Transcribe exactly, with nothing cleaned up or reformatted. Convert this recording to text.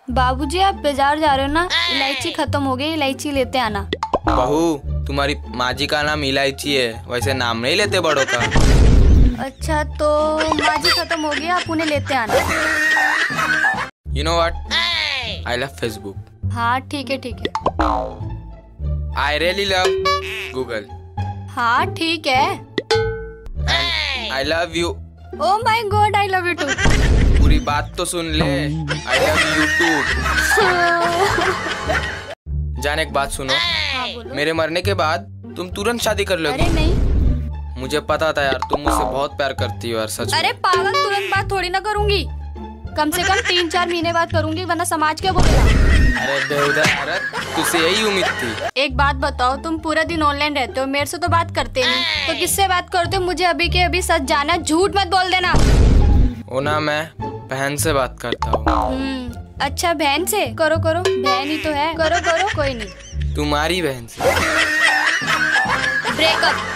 बाबूजी आप बाजार जा रहे हो ना, इलायची खत्म हो गई, इलायची लेते आना। बहू तुम्हारी माँ जी का नाम इलायची है, वैसे नाम नहीं लेते बड़ों का। अच्छा तो माँ जी खत्म हो गई, आप उन्हें लेते आना। You know what, I love Facebook. हाँ ठीक है ठीक है। I really love Google. हाँ ठीक है। I love you. Oh my god, I love you too. पूरी बात तो सुन ले। I love you too. जान एक बात सुनो। हाँ, बोलो। मेरे मरने के बाद तुम तुरंत शादी कर लोगी। अरे नहीं, मुझे पता था यार, तुम मुझसे बहुत प्यार करती हो यार, सच में। अरे पागल, तुरंत बात थोड़ी ना करूंगी, कम से कम तीन चार महीने बाद करूंगी, वरना समाज क्या बोलेगा। अरे बेहुदा औरत, तुझसे यही उम्मीद थी। एक बात बताओ, तुम पूरा दिन ऑनलाइन रहते हो, मेरे से तो बात करते नहीं, तो किससे बात करते हो? मुझे अभी के अभी सच जाना, झूठ मत बोल देना। ओ ना, मैं बहन से बात करता हूँ। अच्छा बहन से? करो करो, बहन ही तो है, करो करो, कोई नहीं। तुम्हारी बहन से। ब्रेकअप।